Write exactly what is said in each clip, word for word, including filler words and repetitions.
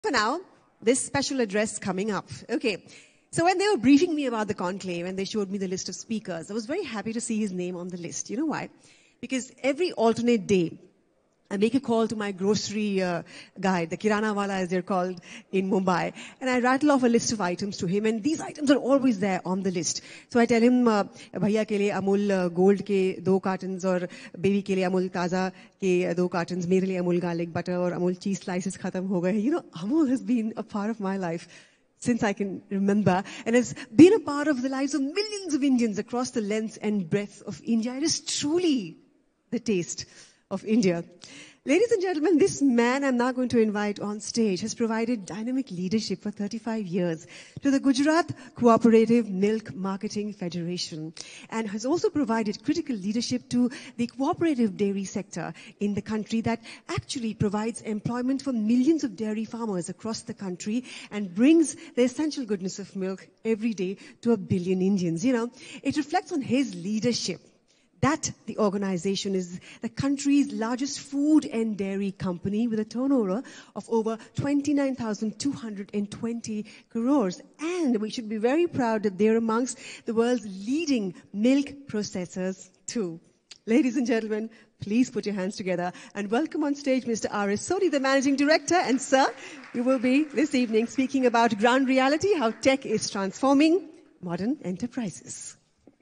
For now, this special address coming up. Okay. So when they were briefing me about the conclave and they showed me the list of speakers, I was very happy to see his name on the list. You know why? Because every alternate day, I make a call to my grocery uh, guy, the Kirana Wala as they're called in Mumbai, and I rattle off a list of items to him, and these items are always there on the list. So I tell him, uh, bhaiya ke liye Amul uh, Gold ke do cartons, or baby ke liye Amul Taza ke do cartons, mere liye Amul garlic butter or Amul cheese slices khatam ho gaye. You know, Amul has been a part of my life since I can remember, and has been a part of the lives of millions of Indians across the length and breadth of India. It is truly the taste of India. Ladies and gentlemen, this man I'm now going to invite on stage has provided dynamic leadership for thirty-five years to the Gujarat Co-operative Milk Marketing Federation, and has also provided critical leadership to the cooperative dairy sector in the country that actually provides employment for millions of dairy farmers across the country and brings the essential goodness of milk every day to a billion Indians. You know, it reflects on his leadership that the organization is the country's largest food and dairy company with a turnover of over twenty-nine thousand two hundred twenty crores. And we should be very proud that they're amongst the world's leading milk processors too. Ladies and gentlemen, please put your hands together and welcome on stage Mister R S Sodhi, the Managing Director. And sir, you will be this evening speaking about ground reality, how tech is transforming modern enterprises.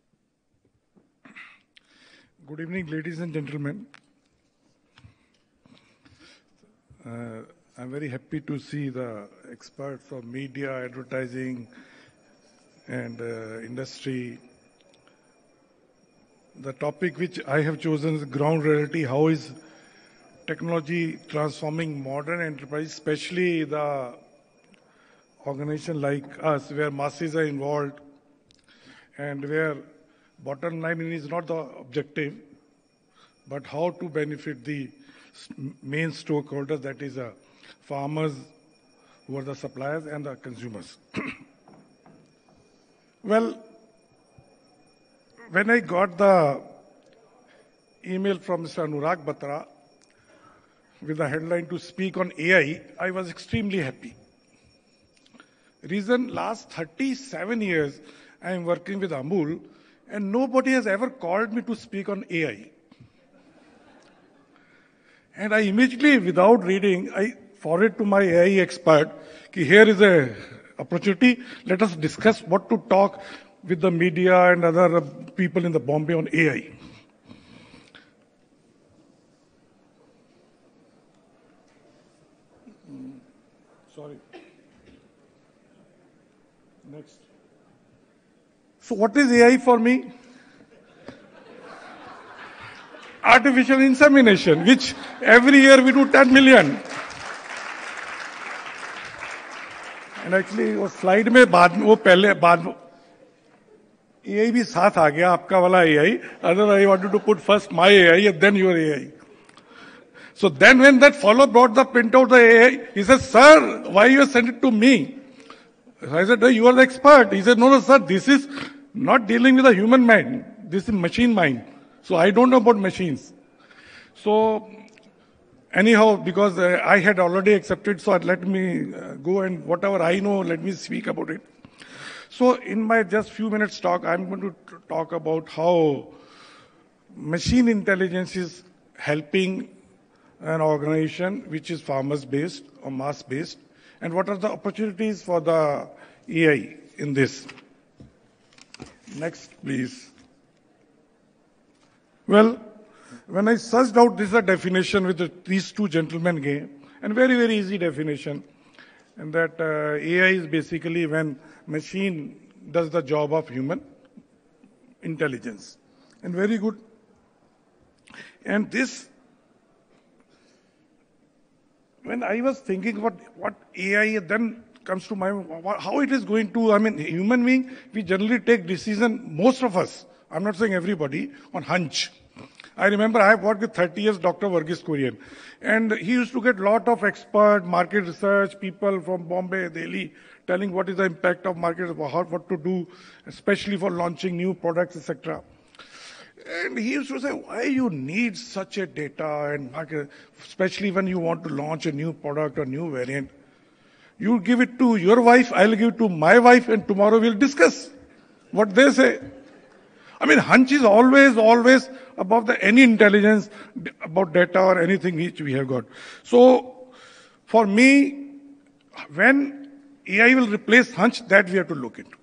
Good evening, ladies and gentlemen. Uh, I'm very happy to see the experts from media, advertising, and uh, industry. The topic which I have chosen is ground reality. How is technology transforming modern enterprise, especially the organization like us, where masses are involved and where bottom line is not the objective, but how to benefit the main stakeholders, that is uh, farmers, who are the suppliers, and the consumers. Well, when I got the email from Mister Anurag Batra with the headline to speak on A I, I was extremely happy. Reason, last thirty-seven years I am working with AMUL, and nobody has ever called me to speak on A I. And I immediately, without reading, I forwarded to my A I expert, ki here is a opportunity, let us discuss what to talk with the media and other people in the Bombay on A I. Sorry. Next. So what is A I for me? Artificial insemination, which every year we do ten million. And actually, वो slide में बाद में वो पहले बाद में A I भी साथ आ गया आपका वाला A I. Otherwise, I wanted to put first my A I and then your A I. So then when that fellow brought the printout the A I, he said, "Sir, why you sent it to me?" I said, "You are the expert." He said, "No, no, sir, this is not dealing with a human mind. This is machine mind. So I don't know about machines." So anyhow, because uh, I had already accepted, so let me uh, go and whatever I know, let me speak about it. So in my just few minutes talk, I'm going to talk about how machine intelligence is helping an organization which is farmers based or mass based, and what are the opportunities for the A I in this. Next, please. Well, when I searched out, this is a definition with the, these two gentlemen gave, and very, very easy definition. And that uh, A I is basically when machine does the job of human intelligence. And very good. And this, when I was thinking what, what A I then comes to my mind, how it is going to, I mean, human being, we generally take decision, most of us, I'm not saying everybody, on hunch. I remember I have worked with thirty years Doctor Varghese Kurian, and he used to get lot of expert market research people from Bombay, Delhi, telling what is the impact of market, how, what to do, especially for launching new products, et cetera. And he used to say, why you need such a data and market, especially when you want to launch a new product or new variant. You give it to your wife, I'll give it to my wife, and tomorrow we'll discuss what they say. I mean, hunch is always, always above the any intelligence about data or anything which we have got. So, for me, when A I will replace hunch, that we have to look into.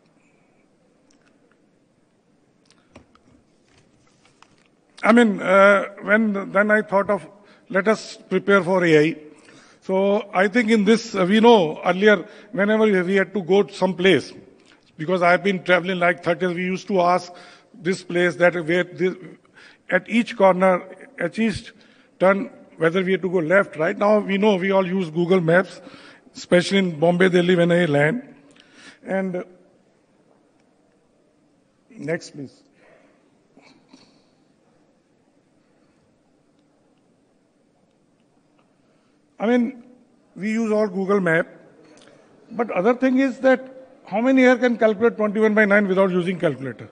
I mean, uh, when then I thought of, let us prepare for A I. So I think in this, uh, we know earlier, whenever we had to go to some place, because I've been traveling like thirty, we used to ask this place, that where this, at each corner, at each turn, whether we have to go left, right. Now we know we all use Google Maps, especially in Bombay, Delhi, when I land. And uh, next, please. I mean, we use all Google Map, but other thing is that how many here can calculate twenty-one by nine without using calculator?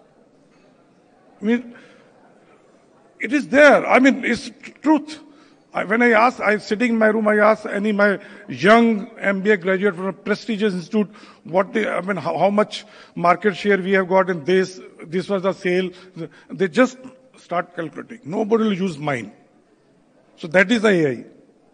I mean, it is there. I mean, it's truth. I, when I ask, I'm sitting in my room, I ask any my young M B A graduate from a prestigious institute, what they, I mean, how, how much market share we have got in this, this was the sale. They just start calculating. Nobody will use mine. So that is the A I.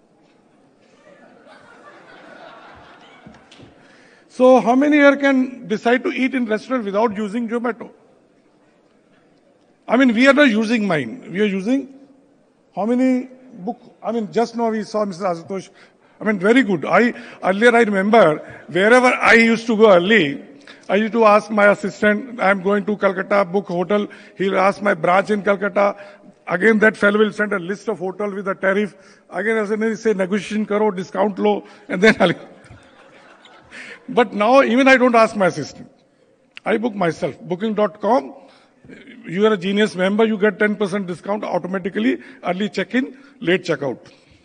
So how many here can decide to eat in restaurant without using Zomato? I mean, we are not using mine. We are using how many book? I mean, just now we saw Mister Asutosh. I mean, very good. I earlier I remember wherever I used to go early, I used to ask my assistant, I am going to Calcutta, book hotel. He'll ask my branch in Calcutta. Again, that fellow will send a list of hotel with a tariff. Again, as I say, negotiation karo, discount low, and then I'll. But now, even I don't ask my assistant. I book myself. Booking dot com. You are a Genius member, you get ten percent discount automatically, early check-in, late check-out.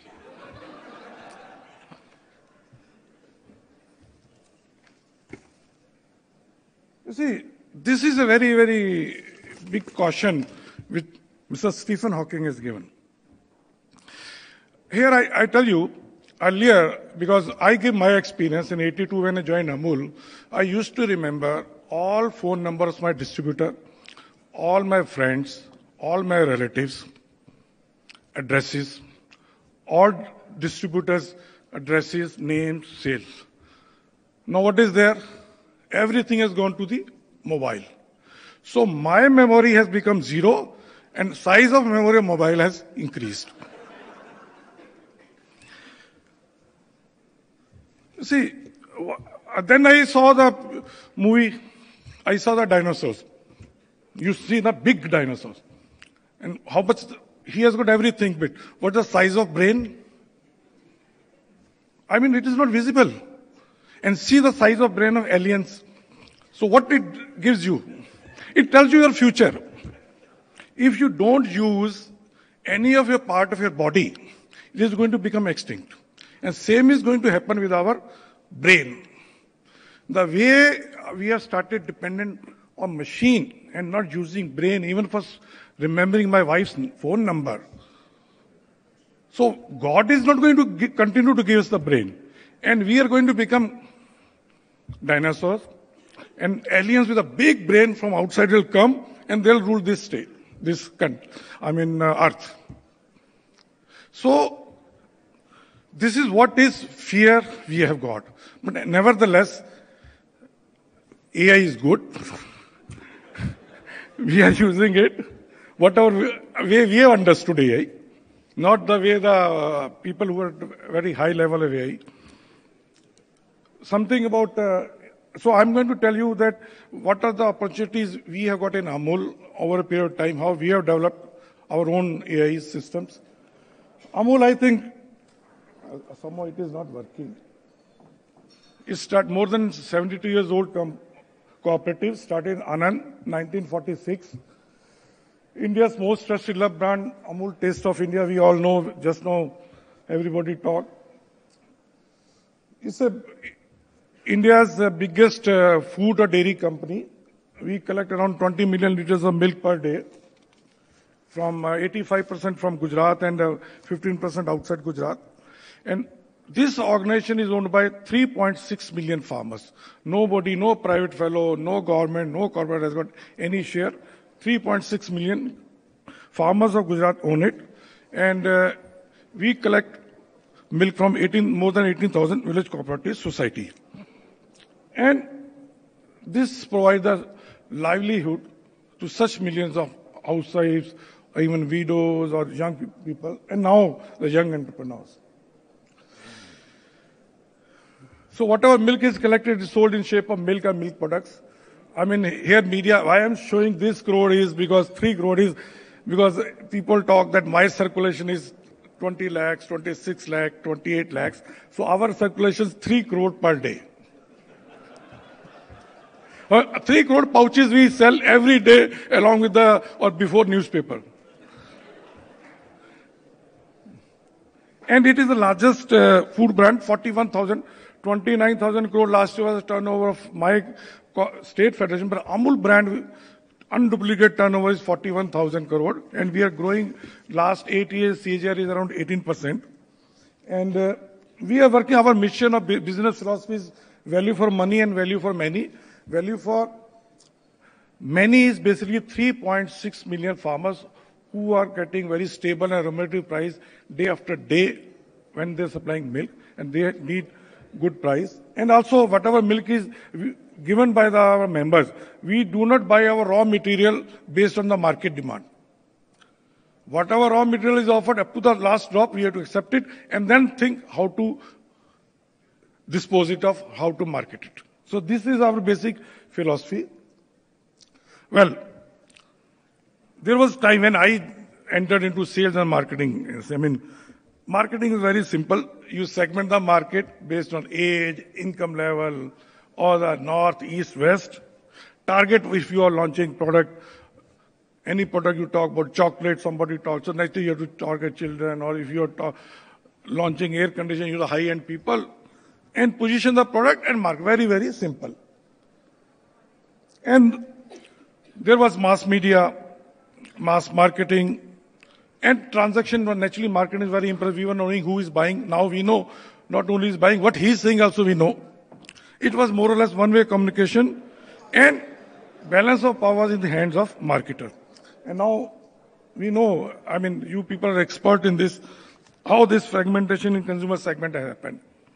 You see, this is a very, very big caution which Mister Stephen Hawking has given. Here I, I tell you, earlier, because I give my experience in eighty-two when I joined AMUL, I used to remember all phone numbers of my distributor, all my friends, all my relatives, addresses, all distributors' addresses, names, sales. Now what is there? Everything has gone to the mobile. So my memory has become zero and size of memory of mobile has increased. See, then I saw the movie, I saw the dinosaurs. You see the big dinosaurs. And how much, he has got everything, but what's the size of brain? I mean, it is not visible. And see the size of brain of aliens. So what it gives you? It tells you your future. If you don't use any of your part of your body, it is going to become extinct. And same is going to happen with our brain. The way we have started dependent on machine and not using brain, even for remembering my wife's phone number. So God is not going to give, continue to give us the brain. And we are going to become dinosaurs. And aliens with a big brain from outside will come and they'll rule this state, this country, I mean uh, earth. So this is what is fear we have got. But nevertheless, A I is good. We are using it. Whatever way we have understood A I, not the way the uh, people who are very high level of A I. Something about, uh, so I'm going to tell you that what are the opportunities we have got in AMUL over a period of time, how we have developed our own A I systems. AMUL, I think, uh, somehow it is not working. It started more than seventy-two years old co-operative, started in Anand, nineteen forty-six. India's most trusted love brand, AMUL Taste of India, we all know, just now everybody talked. It's a, India's uh, biggest uh, food or dairy company. We collect around twenty million liters of milk per day, from uh, eighty-five percent from Gujarat and uh, fifteen percent outside Gujarat. And This organization is owned by three point six million farmers. Nobody, no private fellow, no government, no corporate has got any share. three point six million farmers of Gujarat own it. And uh, we collect milk from eighteen, more than eighteen thousand village cooperative society. And this provides a livelihood to such millions of housewives, or even widows or young people, and now the young entrepreneurs. So whatever milk is collected is sold in shape of milk and milk products. I mean, here media, why I'm showing this crore is because three crore is because people talk that my circulation is twenty lakhs, twenty-six lakhs, twenty-eight lakhs. So our circulation is three crore per day. Uh, three crore pouches we sell every day along with the, or before newspaper. And it is the largest uh, food brand, forty-one thousand, twenty-nine thousand crore last year was the turnover of my state federation, but AMUL brand unduplicated turnover is forty-one thousand crore, and we are growing. Last eight years, C A G R is around eighteen percent. And uh, we are working, our mission of business philosophy is value for money and value for many. Value for many is basically three point six million farmers who are getting very stable and remunerative price day after day when they're supplying milk, and they need good price. And also whatever milk is given by the, our members, we do not buy our raw material based on the market demand. Whatever raw material is offered up to the last drop, we have to accept it and then think how to dispose it of, how to market it. So this is our basic philosophy. Well, there was time when I entered into sales and marketing. I mean, marketing is very simple. You segment the market based on age, income level, or the north, east, west. Target if you are launching product, any product you talk about, chocolate, somebody talks. So next you have to target children, or if you are launching air conditioning, you are the high-end people. And position the product and market. Very, very simple. And there was mass media, mass marketing, and transaction. Naturally, marketing is very impressive. We were knowing who is buying. Now we know not only is buying, what he is saying also we know. It was more or less one-way communication, and balance of power was in the hands of marketer. And now we know, I mean, you people are expert in this, how this fragmentation in consumer segment has happened.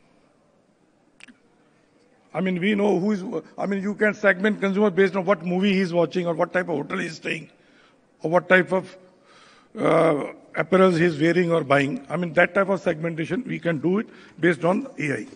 I mean, we know who is, I mean, you can segment consumer based on what movie he's watching or what type of hotel he's staying or what type of uh, apparel he's wearing or buying. I mean, that type of segmentation, we can do it based on A I.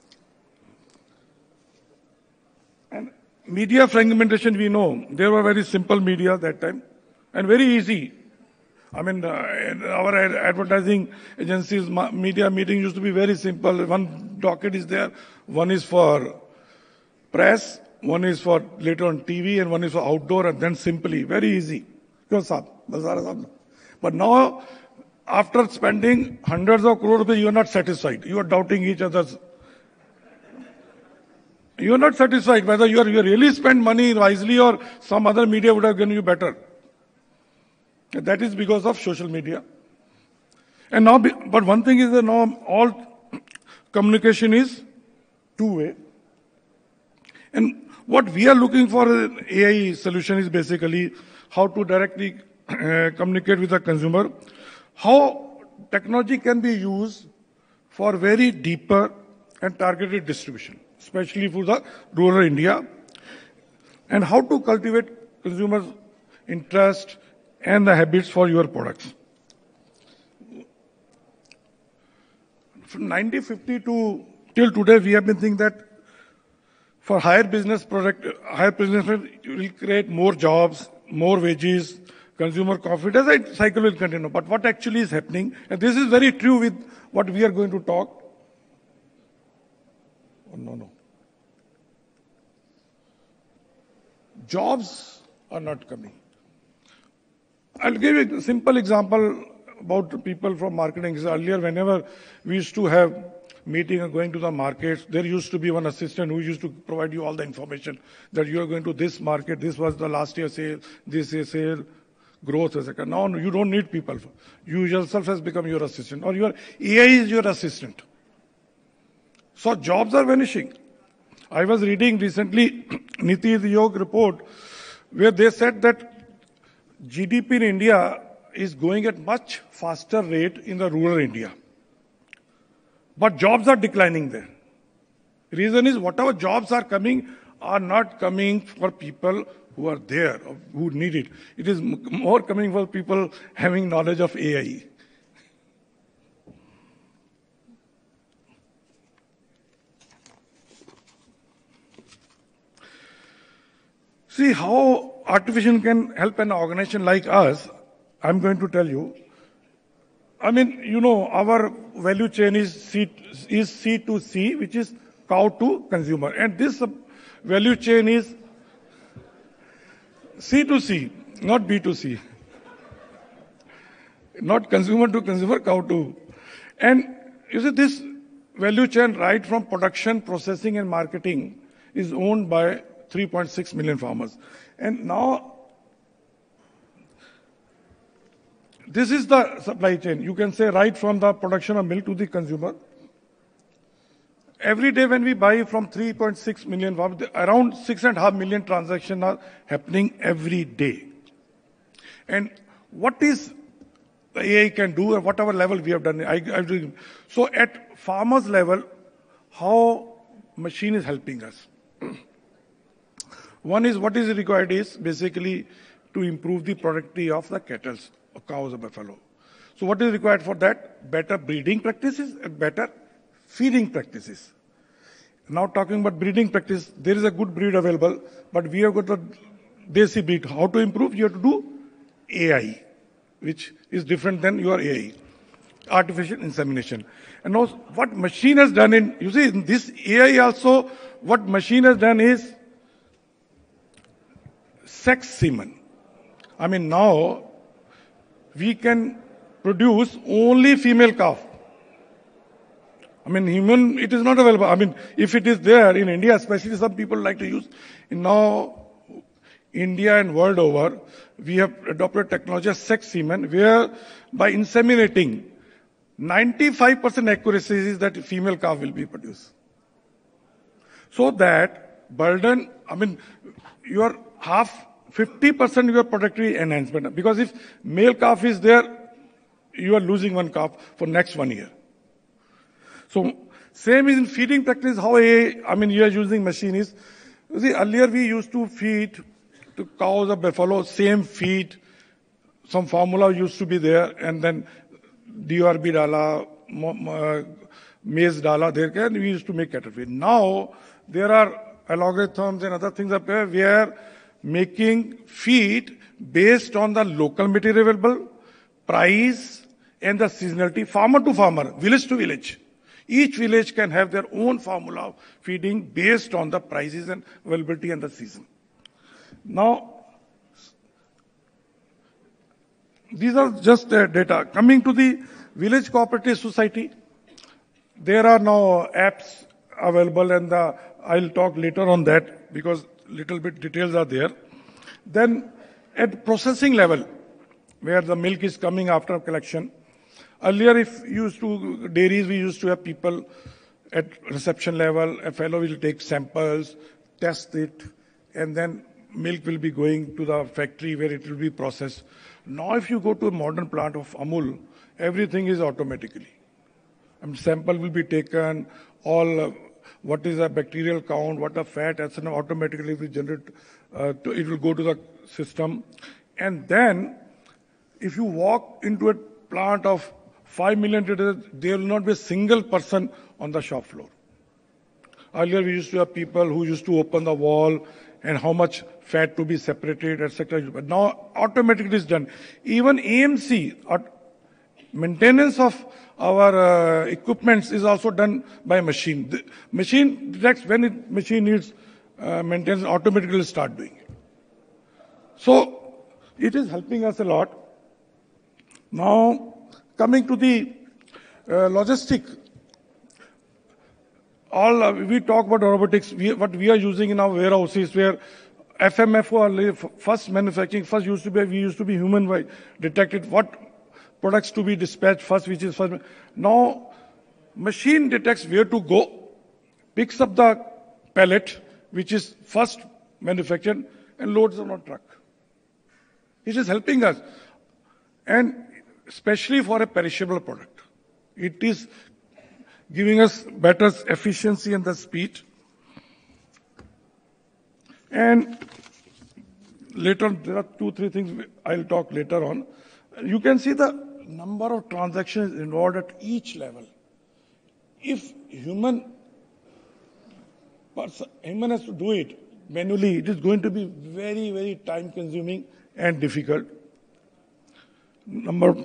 And media fragmentation, we know, there were very simple media that time and very easy. I mean, uh, our advertising agencies, media meeting used to be very simple. One docket is there, one is for press, one is for later on T V, and one is for outdoor, and then simply, very easy. But now, after spending hundreds of crores rupees, you are not satisfied. You are doubting each other's. You are not satisfied whether you are you really spend money wisely or some other media would have given you better. That is because of social media. And now, but one thing is that now all communication is two-way. And what we are looking for in A I solution is basically how to directly uh, communicate with the consumer, how technology can be used for very deeper and targeted distribution, especially for the rural India, and how to cultivate consumers' interest and the habits for your products. From nineteen fifty to till today, we have been thinking that for higher business product, higher business will create more jobs, more wages, consumer confidence, and cycle will continue. But what actually is happening, and this is very true with what we are going to talk. Oh, no, no. Jobs are not coming. I'll give you a simple example about people from marketing. Earlier, whenever we used to have meeting or going to the markets, there used to be one assistant who used to provide you all the information that you are going to this market, this was the last year sale, this year sale, growth, et cetera. Now you don't need people. You yourself has become your assistant, or your A I is your assistant. So jobs are vanishing. I was reading recently Niti Aayog report where they said that G D P in India is going at much faster rate in the rural India. But jobs are declining there. Reason is whatever jobs are coming are not coming for people who are there, who need it. It is more coming for people having knowledge of A I. See how artificial can help an organization like us. I'm going to tell you. I mean, you know, our value chain is C, is C to C, which is cow to consumer. And this value chain is C to C, not B to C. Not consumer to consumer, cow to. And you see, this value chain, right from production, processing, and marketing, is owned by three point six million farmers. And now, this is the supply chain. You can say right from the production of milk to the consumer. Every day when we buy from three point six million farmers, around six and a half million transactions are happening every day. And what is the A I can do at whatever level we have done. I, I, so at farmers level, how machine is helping us. One is what is required is basically to improve the productivity of the cattle, or cows or buffalo. So what is required for that? Better breeding practices and better feeding practices. Now talking about breeding practice, there is a good breed available, but we have got a desi breed. How to improve? You have to do A I, which is different than your A I, artificial insemination. And now what machine has done in, you see, in this A I also, what machine has done is sex semen. I mean, now we can produce only female calf. I mean, human, it is not available. I mean, if it is there in India, especially some people like to use, in now India and world over, we have adopted technology of sex semen, where by inseminating, ninety-five percent accuracy is that female calf will be produced. So that burden, I mean, your half, fifty percent your productivity enhancement. Because if male calf is there, you are losing one calf for next one year. So same is in feeding practice, how a, I mean, you are using machine is, you see, earlier we used to feed to cows or buffalo, same feed, some formula used to be there, and then D R B dala, maize dala, there, and we used to make cattle feed. Now, there are algorithms and other things up there, we are making feed based on the local material available, price, and the seasonality, farmer to farmer, village to village. Each village can have their own formula of feeding based on the prices and availability and the season. Now, these are just uh, data. Coming to the village cooperative society, there are now apps available, and the, I'll talk later on that because little bit details are there. Then at processing level, where the milk is coming after collection, earlier, if used to dairies, we used to have people at reception level, a fellow will take samples, test it, and then milk will be going to the factory where it will be processed. Now, if you go to a modern plant of AMUL, everything is automatically. I mean, sample will be taken, all uh, what is the bacterial count, what the fat, et cetera, automatically will generate, uh, to, it will go to the system. And then, if you walk into a plant of five million liters, there will not be a single person on the shop floor. Earlier, we used to have people who used to open the wall and how much fat to be separated, et cetera. But now, automatically it's done. Even A M C, maintenance of our uh, equipments is also done by machine. The machine detects when it machine needs uh, maintenance, automatically start doing it. So, it is helping us a lot. Now, coming to the uh, logistic, all uh, we talk about robotics. We, what we are using in our warehouses, where F M F O, first manufacturing, first used to be we used to be human by detected what products to be dispatched first, which is first. Now, machine detects where to go, picks up the pellet, which is first manufactured, and loads on a truck. It is helping us, and especially for a perishable product. It is giving us better efficiency and the speed. And later, there are two, three things I'll talk later on. You can see the number of transactions involved at each level. If human, human has to do it manually, it is going to be very, very time consuming and difficult. Number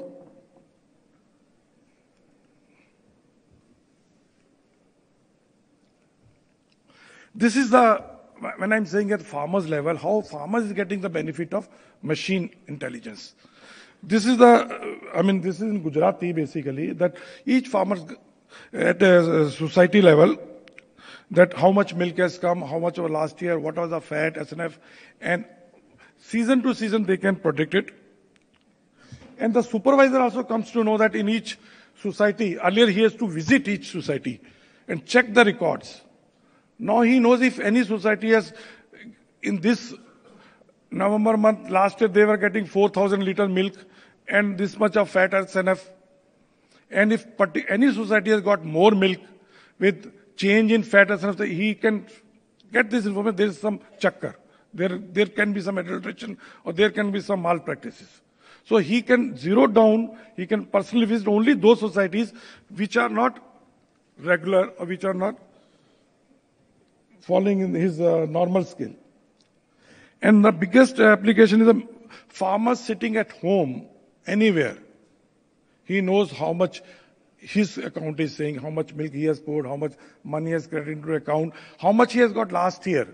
This is the, when I'm saying at farmers level, how farmers is getting the benefit of machine intelligence. This is the, I mean, this is in Gujarati basically, that each farmer at a society level, that how much milk has come, how much over last year, what was the fat, S N F, and season to season they can predict it. And the supervisor also comes to know that in each society, earlier he has to visit each society and check the records. Now he knows if any society has, in this November month, last year they were getting four thousand liter milk and this much of fat S N F. And if any society has got more milk with change in fat S N F, he can get this information. There is some chakkar. There, there can be some adulteration or there can be some malpractices. So he can zero down, he can personally visit only those societies which are not regular or which are not falling in his uh, normal scale. And the biggest application is the farmer sitting at home, anywhere. He knows how much his account is saying, how much milk he has poured, how much money has credited into account, how much he has got last year.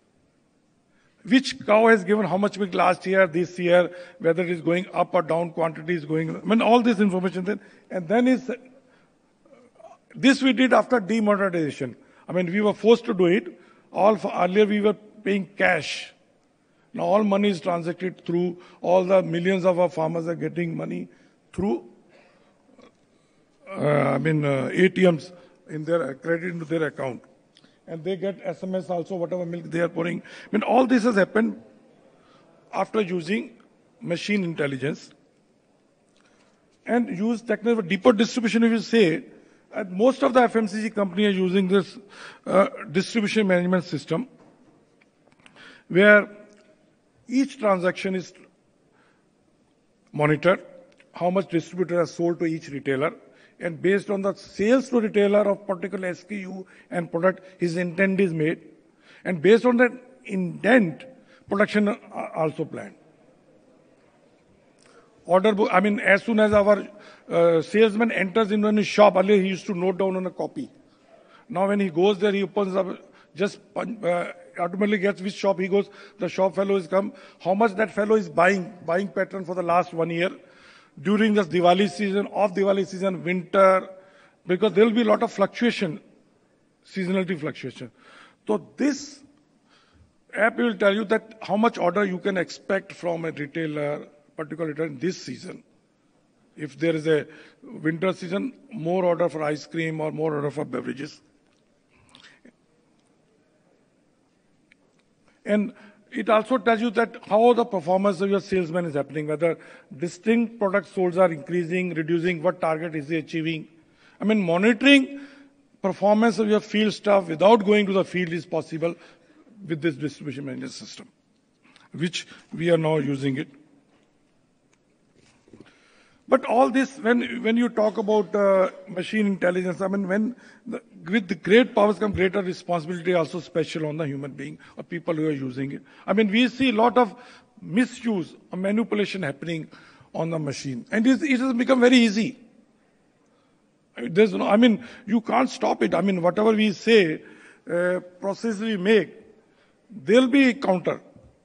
Which cow has given how much milk last year, this year, whether it is going up or down, quantity is going, I mean, all this information then. And then is, this we did after demonetization. I mean, we were forced to do it. All for, earlier we were paying cash. Now all money is transacted through, all the millions of our farmers are getting money through, uh, I mean, uh, A T Ms in their credit into their account. And they get S M S also, whatever milk they are pouring. I mean, all this has happened after using machine intelligence. And use technical deeper distribution, if you say, and most of the F M C G companies are using this uh, distribution management system, where each transaction is monitored, how much distributor has sold to each retailer, and based on the sales to retailer of particular S K U and product, his intent is made, and based on that intent, production are also planned. Order book, I mean, as soon as our uh, salesman enters into any shop, earlier he used to note down on a copy. Now when he goes there, he opens up, just uh, automatically gets which shop he goes, the shop fellow is come, how much that fellow is buying, buying pattern for the last one year, during this Diwali season, off Diwali season, winter, because there will be a lot of fluctuation, seasonality fluctuation. So this app will tell you that how much order you can expect from a retailer, particularly in this season. If there is a winter season, more order for ice cream or more order for beverages. And it also tells you that how the performance of your salesman is happening, whether distinct product sold are increasing, reducing, what target is he achieving. I mean, monitoring performance of your field staff without going to the field is possible with this distribution management system, which we are now using it. But all this, when, when you talk about uh, machine intelligence, I mean, when the, with the great powers come greater responsibility also special on the human being or people who are using it. I mean, we see a lot of misuse or manipulation happening on the machine. And it, it has become very easy. There's no, I mean, you can't stop it. I mean, whatever we say, uh, process we make, there'll be counter.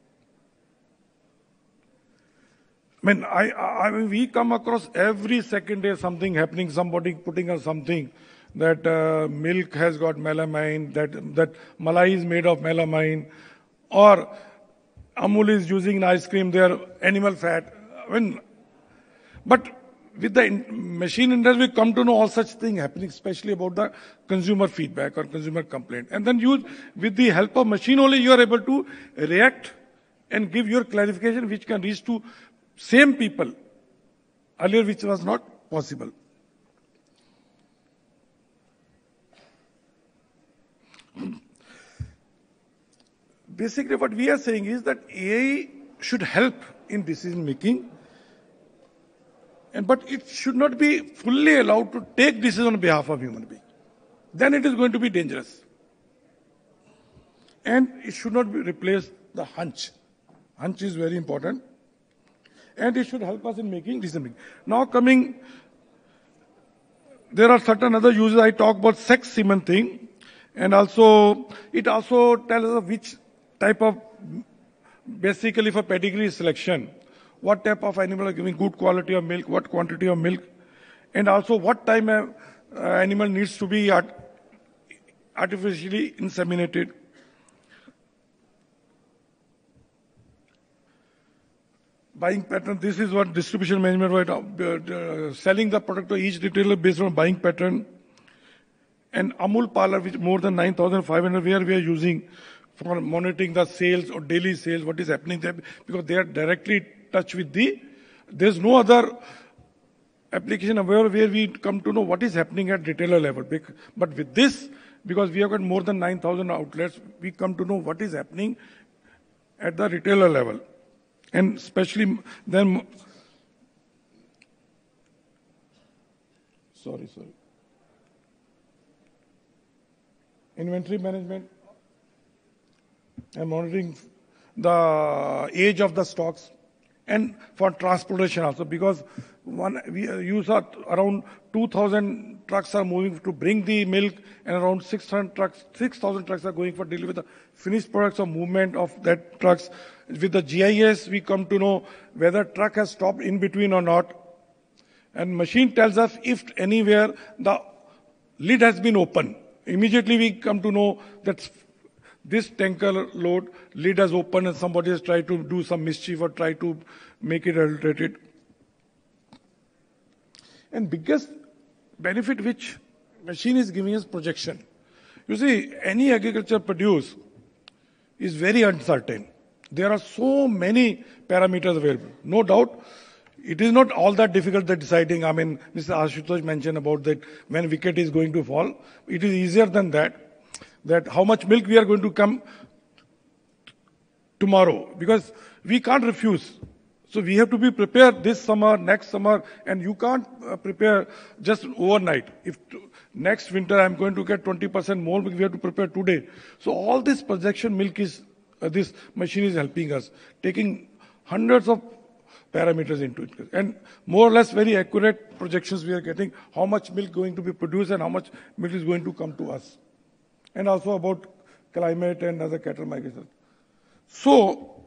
I mean, I, I mean, we come across every second day something happening, somebody putting on something that uh, milk has got melamine, that that malai is made of melamine, or AMUL is using in ice cream their animal fat. I mean, but with the in machine industry, we come to know all such things happening, especially about the consumer feedback or consumer complaint. And then you, with the help of machine only, you are able to react and give your clarification, which can reach to same people earlier, which was not possible. Basically, what we are saying is that A I should help in decision making, and but it should not be fully allowed to take decisions on behalf of human being. Then it is going to be dangerous. And it should not be replace the hunch. Hunch is very important. And it should help us in making decision making. Now coming, there are certain other uses. I talk about sex semen thing. And also, it also tells us which type of, basically for pedigree selection, what type of animal are giving good quality of milk, what quantity of milk, and also what time a uh, animal needs to be art artificially inseminated. Buying pattern, this is what distribution management, right, uh, uh, selling the product to each retailer based on buying pattern. And AMUL parlor, which more than nine thousand five hundred, where we are using for monitoring the sales or daily sales, what is happening there, because they are directly in touch with the, there's no other application aware where we come to know what is happening at retailer level. But with this, because we have got more than nine thousand outlets, we come to know what is happening at the retailer level. And especially then, sorry, sorry. Inventory management and monitoring the age of the stocks, and for transportation also, because one we use around two thousand trucks are moving to bring the milk, and around six hundred trucks, six thousand trucks are going for delivery the finished products or movement of that trucks. With the G I S, we come to know whether truck has stopped in between or not, and machine tells us if anywhere the lid has been open. Immediately we come to know that this tanker load lid has opened and somebody has tried to do some mischief or try to make it adulterated. And biggest benefit which machine is giving is projection. You see, any agriculture produce is very uncertain. There are so many parameters available. No doubt, it is not all that difficult that deciding. I mean, Mister Ashutosh mentioned about that when wicket is going to fall. It is easier than that, that how much milk we are going to come tomorrow, because we can't refuse. So we have to be prepared this summer, next summer, and you can't uh, prepare just overnight. If next winter I'm going to get twenty percent more milk, we have to prepare today. So all this projection milk is, uh, this machine is helping us, taking hundreds of parameters into it. And more or less very accurate projections we are getting, how much milk going to be produced and how much milk is going to come to us. And also about climate and other cattle migration. So,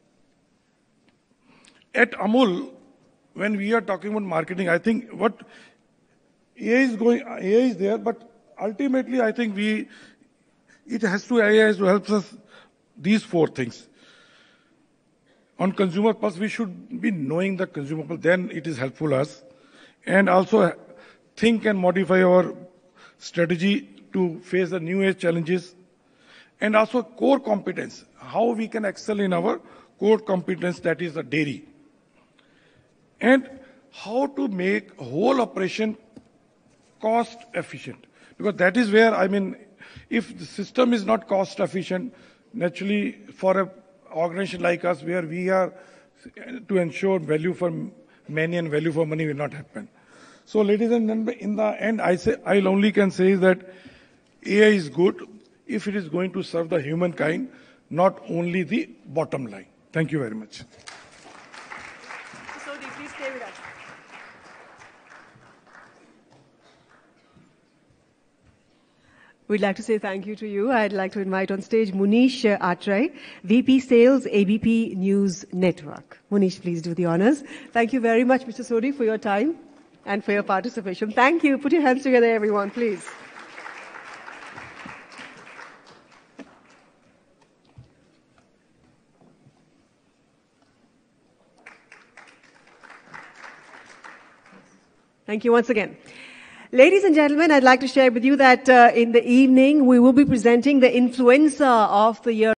at AMUL, when we are talking about marketing, I think what A I is going, A I is there, but ultimately I think we, it has to, A I has to help us these four things. On consumer pulse, we should be knowing the consumer pulse, then it is helpful us. And also think and modify our strategy to face the new age challenges. And also core competence, how we can excel in our core competence, that is the dairy. And how to make whole operation cost efficient. Because that is where, I mean, if the system is not cost efficient, naturally for a organization like us, where we are to ensure value for many and value for money will not happen. So, ladies and gentlemen, in the end, I say I only can say that A I is good if it is going to serve the humankind, not only the bottom line. Thank you very much. Sodhi, please stay with us. We'd like to say thank you to you. I'd like to invite on stage Munish uh, Atray, V P Sales, A B P News Network. Munish, please do the honors. Thank you very much, Mister Sodhi, for your time and for your participation. Thank you. Put your hands together, everyone, please. Thank you once again. Ladies and gentlemen, I'd like to share with you that uh, in the evening we will be presenting the influencer of the year.